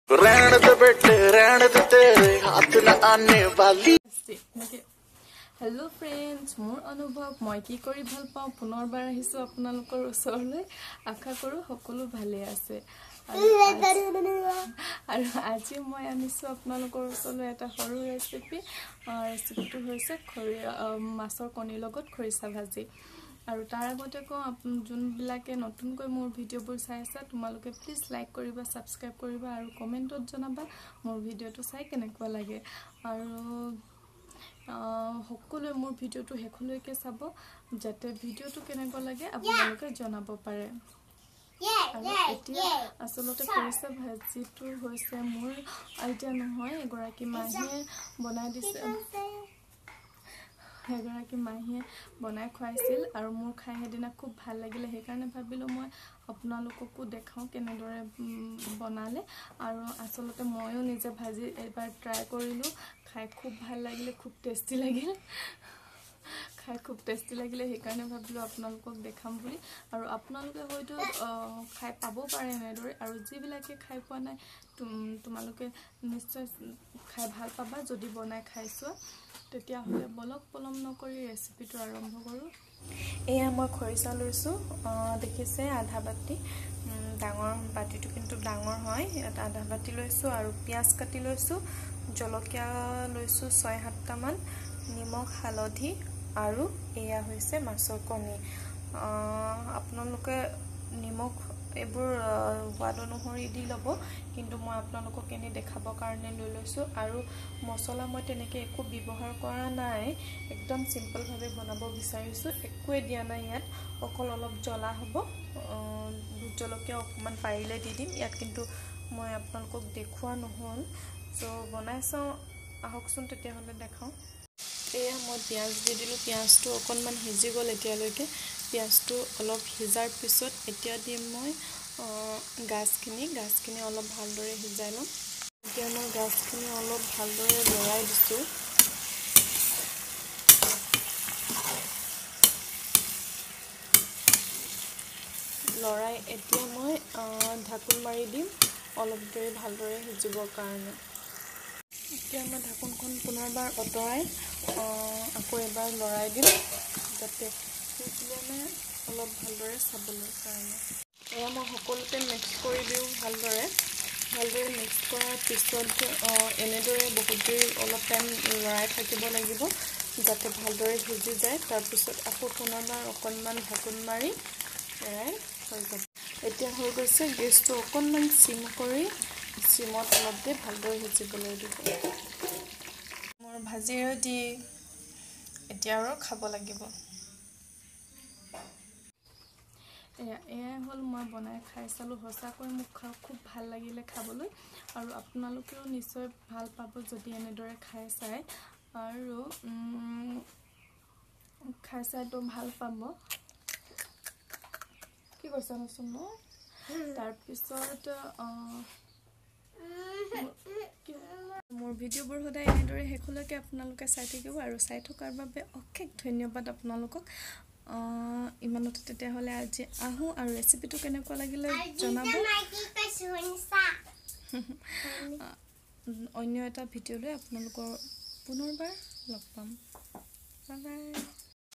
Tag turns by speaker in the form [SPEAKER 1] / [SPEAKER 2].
[SPEAKER 1] रहने दे बेटे रहने दे तेरे हाथ न आने वाली।
[SPEAKER 2] हेलो फ्रेंड्स, मोर अनुभव मैं कि करी ভাল পাওঁ পুনৰবাৰ আহিছো আপোনালোকৰ ওচৰলৈ। আশা কৰো সকলো ভালে আছে আৰু আজি মই আনিছো আপোনালোকৰ ওচৰলৈ এটা সৰু ৰেচিপিটো হৈছে মাছৰ কণীৰ লগত খৰিচা ভাজি। আৰু তাৰ আগতে কওঁ যোনবিলাকে নতুনকৈ মোৰ ভিডিঅ'বোৰ চাই আছে তোমালোকে প্লিজ লাইক কৰিবা, সাবস্ক্ৰাইব কৰিবা আৰু কমেন্টত জনাবা মোৰ ভিডিঅ'টো চাই কেনেকুৱা লাগে। আৰু সকলোৱে মোৰ ভিডিঅ'টো শেষলৈকে চাব যাতে ভিডিঅ'টো কেনেকুৱা লাগে আপোনালোকে জনাব পাৰে। আৰু এতিয়া আসলতে খৰিচা ভাজিটো হৈছে মোৰ আইডিয়া নহয়, এগৰাকী মাহীয়ে বনাই দিছে। এগৰাকী মাহীয়ে বনাই খুৱাইছিল আৰু মোৰ খাই হেদিনা খুব ভাল লাগিলে, সেইকাৰণে ভাবিলো মই আপোনালোককো দেখাও কেনেদৰে বনালে। আৰু আসলতে ময়ো নিজে ভাজি এবাৰ ট্ৰাই কৰিলো, খাই খুব ভাল লাগিলে, খুব টেষ্টি লাগিল। সেইকাৰণে ভাবিলো আপোনালোকক দেখাম বুলি। আৰু আপোনালোকে হয়তো খাই পাব পাৰে এনেদৰে, আৰু যিবিলাকে খাই পোৱা নাই তোমালোকে নিশ্চয় খাই ভাল পাবা যদি বনাই খাইছো। তেতিয়া হলে বলক পলম নকৰি ৰেচিপিটো আৰম্ভ কৰো। এয়া মই খৰিচা লৈছো, দেখিছে আধা বাটি, ডাঙৰ বাটিটো কিন্তু ডাঙৰ হয়। এটা আধা বাটি লৈছো আৰু পিয়াজ কাটি লৈছো, জলকীয়া লৈছো 6-7টা মান, নিমখ হালধি আৰু এয়া হৈছে মাছৰ কণী। আপোনালোকে নিমখ এইবোৰ সোৱাদ অনুসৰি দি ল'ব, কিন্তু মই আপোনালোকক এনে দেখাবৰ কাৰণে লৈ লৈছো। আৰু মছলা মই তেনেকৈ একো ব্যৱহাৰ কৰা নাই, একদম সিম্পল ভাৱে বনাব বিচাৰিছো, একোৱে দিয়া নাই ইয়াত, অকল অলপ জ্বলা হ'ব। ভোট জলকীয়া অকমান পাৰিলে দি দিম ইয়াত, কিন্তু মই আপোনালোকক দেখুৱা নহল। সো বনাই চাওঁ আহকচোন তেতিয়াহ'লে দেখাওঁ। এয়া মই পিয়াজ দি দিলো, পিয়াজটো অকনমান সিজি গ'ল এতিয়ালৈকে। পিয়াজটো অলপ সিজাৰ পিছত এতিয়া দিম মই গাজখিনি অলপ ভালদৰে সিজাই লম। এতিয়া মই গাজখিনি অলপ ভালদৰে লৰাই দিছো। লৰাই এতিয়া মই ঢাকোন মাৰি দিম অলপ দেৰি ভালদৰে সিজিবৰ কাৰণে। এতিয়া মই ঢাকোনখন পুনৰবাৰ অতৰাই আকৌ এবাৰ লৰাই দিম যাতে সিজিলে অলপ ভালদৰে চাবলৈ কাৰণে। এয়া মই সকলোতে মিক্স কৰি দিওঁ ভালদৰে মিক্স কৰাৰ পিছত এনেদৰে বহুত দেৰি অলপ টাইম লৰাই থাকিব লাগিব যাতে ভালদৰে সিজি যায়। তাৰপিছত আকৌ পুনৰবাৰ অকণমান ঢাকোন মাৰি এৰাই হৈ যাব। এতিয়া হৈ গৈছে, গেছটো অকণমান সিম কৰি সিমত অলপ দি ভালদৰে সিজিবলৈ দিব। মোৰ ভাজি ৰেডি, এতিয়া আৰু খাব লাগিব। এয়াই হ'ল মই বনাই খাই চালো, সঁচাকৈ মোক খুব ভাল লাগিলে খাবলৈ। আৰু আপোনালোকেও নিশ্চয় ভাল পাব যদি এনেদৰে খাই চাই, আৰু খাই চাইতো ভাল পাব। কি কৈছা নচোন ন? তাৰপিছত মোৰ ভিডিঅ'বোৰ সদায় এনেদৰে শেষলৈকে আপোনালোকে চাই থাকিব, আৰু চাই থকাৰ বাবে অশেষ ধন্যবাদ আপোনালোকক। ইমানতে তেতিয়াহ'লে আজি আহোঁ, আৰু ৰেচিপিটো কেনেকুৱা লাগিলে জনাব। অন্য এটা ভিডিঅ'লৈ আপোনালোকৰ পুনৰবাৰ লগ পাম। Bye bye.